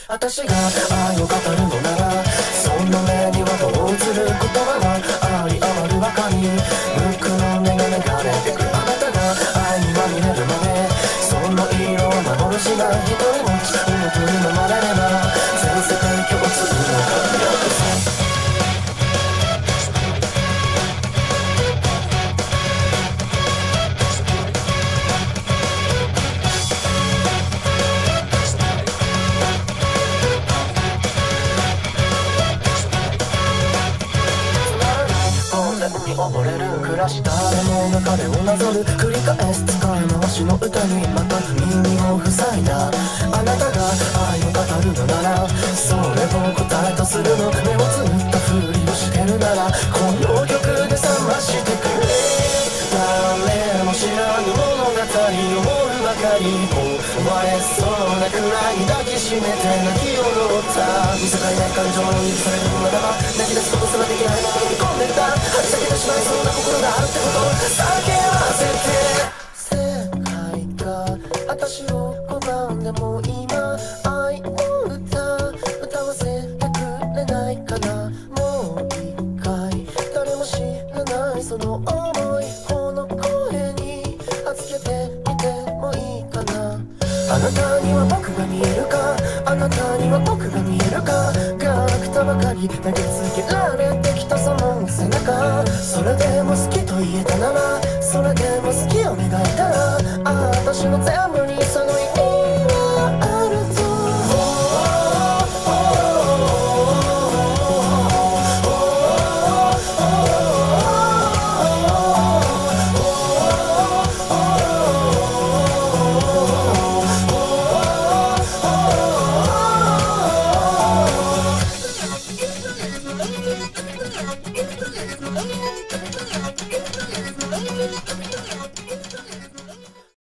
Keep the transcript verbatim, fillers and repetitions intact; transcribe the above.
私が愛を語るのなら、その目にはどう映る言葉があり余るばかり。無垢の目が流れてくあなたが愛にまみれるまで、その色は幻が一人もち妹に飲まれれば全世界共通の神よこそ。に溺れる暮らし、誰もが彼をなぞる繰り返す使い回しの歌にまた耳を塞いだ。あなたが愛を語るのなら、それを答えとするの。目をつぶったふりをしてるなら、この曲で覚ましてくれ。誰も知らぬ物語を思うばかり、壊れそうなくらい抱きしめて泣き踊った。見せかえない感情を許されるのならば、泣き出すことすらできないまま飲み込んでた。張り裂けてしまいそうな心があるってことを叫ばせて。世界が私を拒んでも今愛の歌歌わせてくれないかな。もう一回誰も知らないその想い、この声に預けてみてもいいかな。あなたには僕が見えるか、あなたには僕が見えるか。がなくたばかり投げつけられてきたその背中、それでも好きと言えたなら、それでも好きを願えたら、ああ私の全部にその意味はあると。Thank you.